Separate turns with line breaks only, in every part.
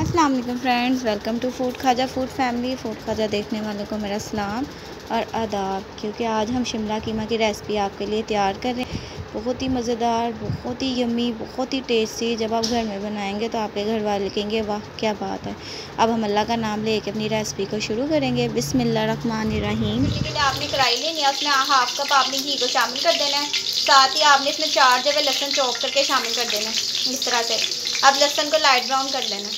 अस्सलाम वालेकुम friends, welcome to food Khaja food family. Food Khaja देखने वालों को मेरा सलाम और आदाब। क्योंकि आज हम शिमला कीमा की रेसिपी आपके लिए तैयार कर रहे हैं। बहुत ही मज़ेदार, बहुत ही यम्मी, बहुत ही टेस्टी। जब आप घर में बनाएंगे तो आपके घर वाले कहेंगे वाह क्या बात है। अब हम अल्लाह का नाम लेके अपनी रेसिपी को शुरू करेंगे। बिस्मिल्लाहिर्रहमानिर्रहीम।
इसके लिए आपने कढ़ाई लेनी है, उसमें हाफ कप आपने घी को शामिल कर देना है। साथ ही आपने इसमें 4 जगह लहसुन चॉप करके शामिल कर देना है इस तरह से। अब लहसुन को लाइट ब्राउन कर लेना।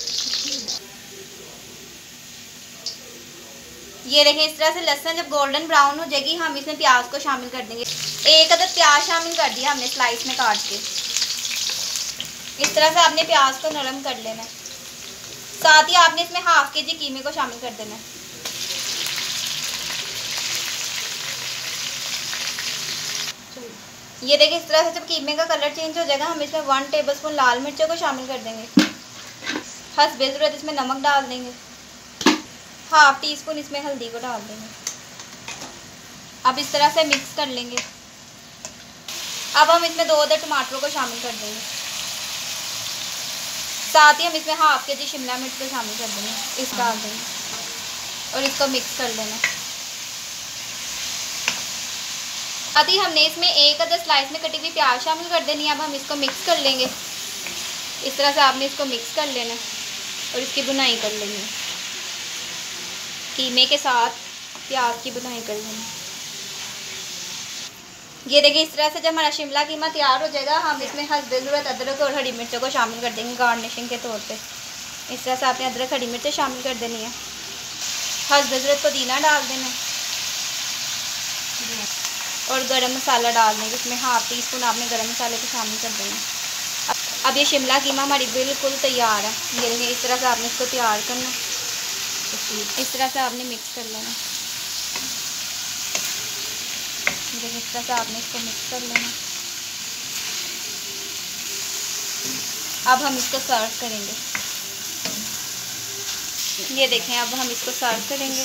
ये देखें, इस तरह से लहसुन जब गोल्डन ब्राउन हो जाएगी हम इसमें प्याज को शामिल कर देंगे। एक अदद प्याज शामिल कर दिया हमने स्लाइस में काट के। इस तरह से आपने प्याज को नरम कर लेना है। साथ ही आपने इसमें हाफ के जी कीमे को शामिल कर देना है। ये देखिए, इस तरह से जब कीमे का कलर चेंज हो जाएगा हम इसमें 1 टेबलस्पून लाल मिर्चों को शामिल कर देंगे। हस्बे ज़रूरत इसमें नमक डाल देंगे। हाफ टी स्पून इसमें हल्दी को डाल देंगे। अब इस तरह से मिक्स कर लेंगे। अब हम इसमें 2 अदद टमाटरों को शामिल कर देंगे। साथ ही हम इसमें हाफ के जी शिमला मिर्च को शामिल कर देंगे, इस डाल देंगे और इसको मिक्स कर लेना। साथ ही हमने इसमें 1 अदद स्लाइस में कटी हुई प्याज शामिल कर देनी है। अब हम इसको मिक्स कर लेंगे। इस तरह से आपने इसको मिक्स कर लेना और इसकी बुनाई कर लेंगे। कीमे के साथ प्याज की बुनाई कर लेंगे। ये देखिए, इस तरह से जब हमारा शिमला कीमा तैयार हो जाएगा हम इसमें हस्बे ज़रूरत अदरक और हरी मिर्चों को शामिल कर देंगे गार्निशिंग के तौर पे। इस तरह से आपने अदरक हरी मिर्चें शामिल कर देनी है। हस्बे ज़रूरत पुदीना डाल देना और गरम मसाला डाल देंगे। इसमें हाफ टी स्पून आपने गरम मसाले को शामिल कर देना। अब ये शिमला कीमा हमारी बिल्कुल तैयार है। ये देखिए, इस तरह से आपने इसको तैयार करना। इस तरह से आपने मिक्स कर लेना। देखिए, इस तरह से आपने इसको मिक्स कर लेना। अब हम इसको सर्व करेंगे। ये देखें, अब हम इसको सर्व करेंगे।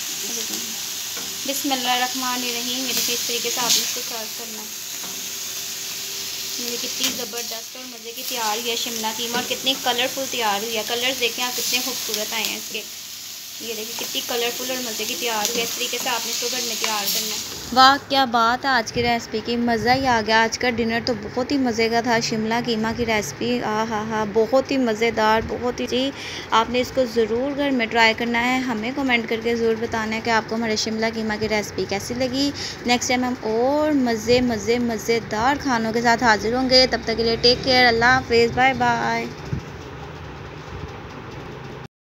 बिस्मिल्लाहिर्रहमानिर्रहीम। ये देखिए, इस तरीके से आपने इसको सर्व करना है। मेरी कितनी ज़बरदस्त और मज़े की तैयार हुई है शिमला कीमा और कितनी कलरफुल तैयार हुई है। कलर्स देखें आप कितने खूबसूरत आए हैं इसके। ये देखिए कितनी कलरफुल और मज़े की तैयार हुई है। इस तरीके से आपने इसको घर में तैयार करना है।
वाह क्या बात है आज की रेसिपी की, मज़ा ही आ गया। आज का डिनर तो बहुत ही मज़े का था। शिमला कीमा की रेसिपी हा बहुत ही मज़ेदार, बहुत ही जी। आपने इसको ज़रूर घर में ट्राई करना है। हमें कमेंट करके ज़रूर बताना है कि आपको हमारे शिमला कीमा की रेसिपी कैसी लगी। नेक्स्ट टाइम हम और मज़ेदार खानों के साथ हाजिर होंगे। तब तक के लिए टेक केयर, अल्लाह हाफिज़, बाय बाय।